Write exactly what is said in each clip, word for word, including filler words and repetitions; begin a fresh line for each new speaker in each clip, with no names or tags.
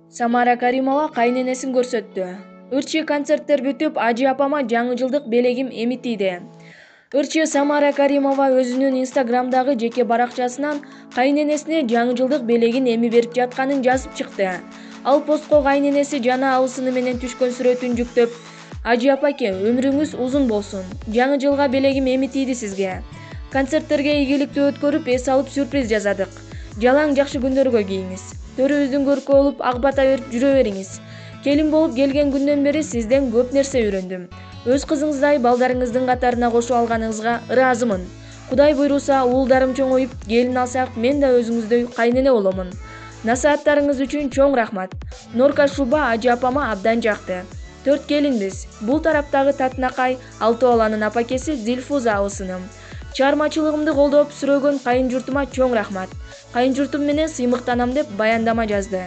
Самара Каримова кайненесин көрсөттү. Ырчы концерттер бүтүп, ажы апама жаңы жылдык белегим эми тийди. Ырчы Самара Каримова өзүнүн инстаграмдагы жеке баракчасынан кайненесине жаңы жылдык белегин эми берип жатканын жазып чыкты. Ал постко кайненеси жана абысыны менен түшкөн сүрөтүн жүктөп: "Ажы апаке, өмүрүңүз узун болсун. Жаңы жылга белегим эми тийди сизге. Концерттерге ийгиликтүү өткөрүп, эс алып сюрприз жасадык. Жалаң жакшы күндөргө кийиңиз. Төрүбүздүн көркү болуп, ак бата берип жүрө бериңиз. Келин болуп келген күндөн бери сизден көп нерсе үйрөндүм. Өз кызыңыздай балдарыңыздын катарына кошуп алганыңызга ыраазымын. Кудай буйруса, уулдарым чоңоюп, келин алсак, мен да өзүңүздөй кайнене боломун. Насааттарыңыз үчүн чоң рахмат. Норка Шуба ажы апама абдан жакты. Төрт келинбиз. Бул тараптагы Татынакай, алтоо баланын апакеси Дилфуза абысыным. Чыгармачылыгымды колдоп сүрөгөн кайын журтума чоң рахмат. Кайын журтум менен сыймыктанам" деп баяндама жазды.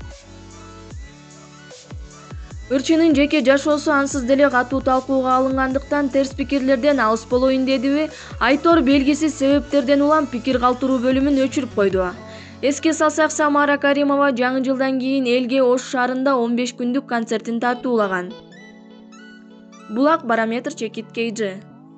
Ырчынын жеке жашоосу ансыз деле катуу талкууга алынгандыктан терс пикирлерден алыс болоюн дедиби, Айтор белгисиз себептерден улам пикир калтыруу бөлүмүн өчүрүп койду. Эске салсак, Самара Каримова жаңы жылдан кийин элге Ош шаарында он беш күндүк концертин тартуулаган. Булак Барометр Чекит Кейджи.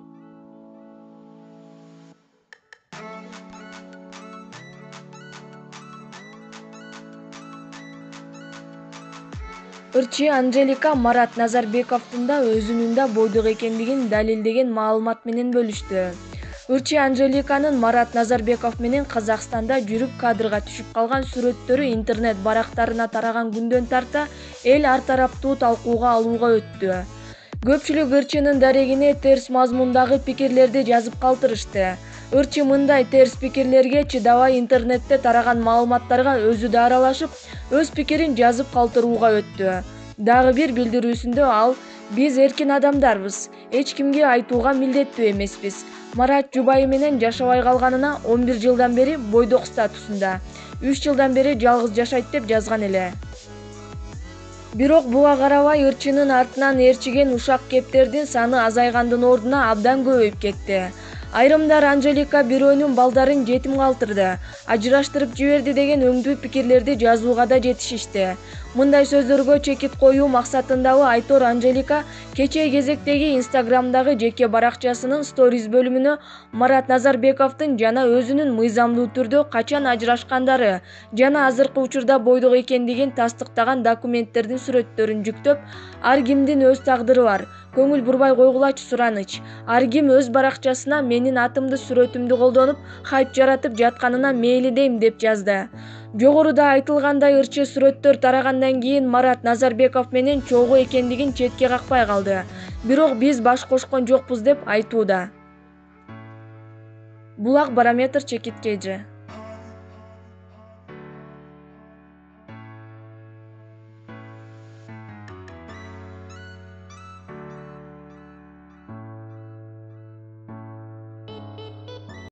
Ырчы Анжелика Марат Назарбековдун да өзүнүн да бойдок экендигин далилдеген маалымат менен бөлүштү. Ырчы Анжеликанын Марат Назарбеков менен Казакстанда жүрүп кадрга түшүп калган сүрөттөрү интернет барактарына тараган күндөн тарта эл ар тараптуу талкууга алууга өттү. Көпчүлүк Ырчынын дарегине терс мазмундагы пикирлерди жазып калтырышты. Ырчы мындай терс пикирлерге чыдабай интернетте тараган маалыматтарга өзү да аралашып, өз пикирин жазып калтырууга өттү. Дагы бир билдирүүсүндө ал: "Биз эркин адамдарбыз, эч кимге айтууга милдеттүү эмеспиз. Марат жубайы менен жашабай калганына он бир жылдан бери бойдок статусунда, үч жылдан бери жалгыз жашайт" деп жазган эле. Бирок буга карабай Ырчынын артынан ээрчиген ушак кептердин саны азайгандын ордуна абдан көбөйүп кетти. Айрымдар Анжелика бирөөнүн балдарын жетим калтырды, ажыраштырып жиберди деген өңдүү пикирлерди жазууга да жетишишти. Мындай сөздөргө чекит коюу максатындабы Айтор Анжелика кечээ кезектеги инстаграмдагы жеке баракчасынын сториз бөлүмүнө Марат Назарбековдун жана өзүнүн мыйзамдуу түрдө качан ажырашкандары жана азыркы учурда бойдок экендигин тастыктаган документтердин сүрөттөрүн жүктөп: "Ар кимдин өз тагдыры бар. Көңүл бурбай койгулачы сураныч. Ар ким өз баракчасына менин атымды сүрөтүмдү колдонуп, хайп жаратып жатканына мейли дейм" деп жазды. Жогоруда айтылгандай, ырчы сүрөттөр тарагандан кийин Марат Назарбеков менен чогуу экендигин четке какпай калды. Бирок биз баш кошкон жокпуз деп айтууда. Булак Барометр Чекит Кейджи.